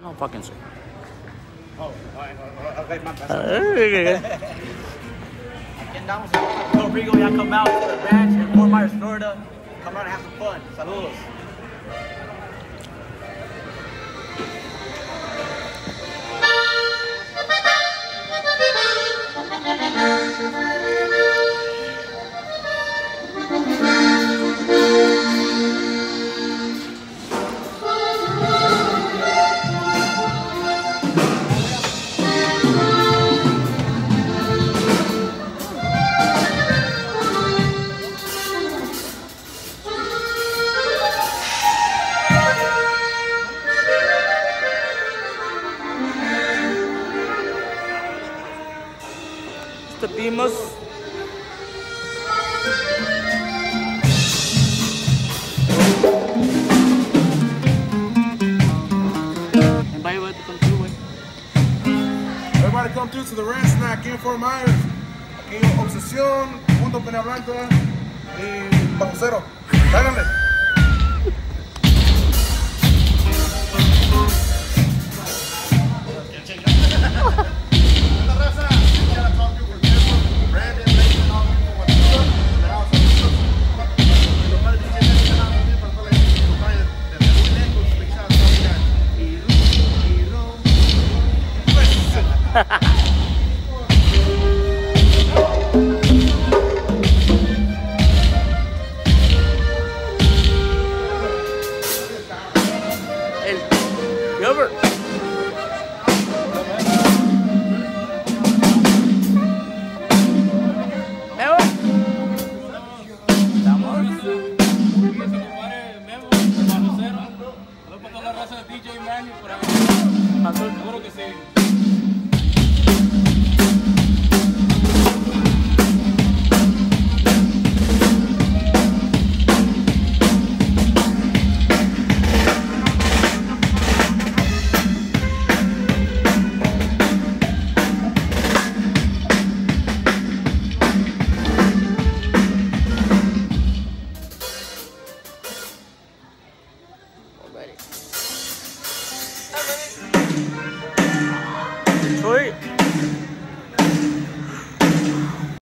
No fucking sir. Oh, okay, my bad. Aquí andamos en Rigo, ya come out to the ranch in Fort Myers, Florida. Come out and have some fun. Saludos. Vimos Everybody come through to the ranch snack aquí en Fort Myers. Aquí Obsesión, Punto Pena Blanca y Bajo Cero. Háganle. el Gilbert. Memo. Para toda la raza de DJ MANNY por ahí. Seguro que sí. Already.